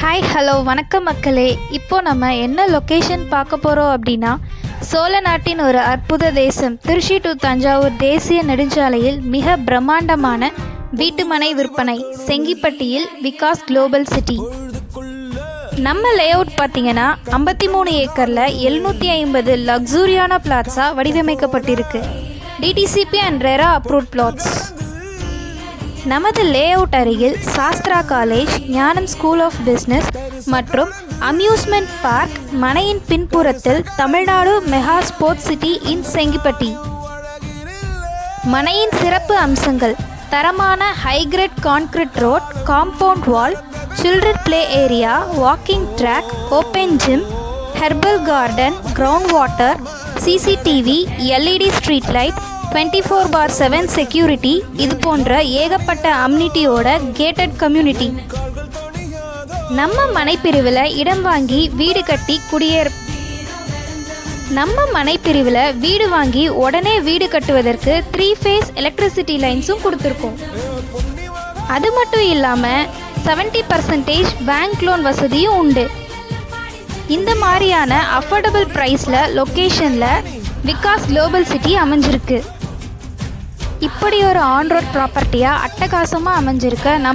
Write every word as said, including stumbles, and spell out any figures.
Hi hello வணக்கம் மக்களே. இப்போ நம்ம என்ன லொக்கேஷன் பார்க்க போகிறோம் அப்படின்னா, சோழ நாட்டின் ஒரு அற்புத தேசம் திருச்சி டு தஞ்சாவூர் தேசிய நெடுஞ்சாலையில் மிக பிரம்மாண்டமான வீட்டுமனை விற்பனை செங்கிப்பட்டியில் விகாஸ் குளோபல் சிட்டி. நம்ம லே அவுட் பார்த்தீங்கன்னா ஐம்பத்தி மூணு ஏக்கரில் எழுநூற்றி ஐம்பது லக்ஸூரியான பிளாட்ஸாக வடிவமைக்கப்பட்டிருக்கு. DTCP and RERA approved plots. நமது லே அவுட் அருகில் Sastra college, Gnanam school of business மற்றும் அம்யூஸ்மெண்ட் பார்க். மனையின் பின்புறத்தில் Tamil Nadu mega sports city in Sengipatti. மனையின் சிறப்பு அம்சங்கள்: தரமான high grade concrete road, compound wall, children play area, walking track, open gym, herbal garden, ground water, CCTV, LED street light, twenty four by seven security, இது போன்ற ஏகப்பட்ட அம்னிட்டியோட gated community. நம்ம மனைப்பிரிவில் இடம் வாங்கி வீடு கட்டி குடியேற நம்ம மனைப்பிரிவில் வீடு வாங்கி உடனே வீடு கட்டுவதற்கு த்ரீ ஃபேஸ் எலக்ட்ரிசிட்டி லைன்ஸும் கொடுத்துருக்கோம். அது மட்டும் இல்லாமல் செவன்ட்டி பர்சன்டேஜ் பேங்க் லோன் வசதியும் உண்டு. இந்த மாதிரியான அஃபோர்டபுள் ப்ரைஸில் லொக்கேஷனில் விகாஸ் குளோபல் சிட்டி அமைஞ்சிருக்கு. இப்படி ஒரு ஆன் ரோட் ப்ராப்பர்ட்டியாக அட்டகாசமாக அமைஞ்சிருக்க நம்ம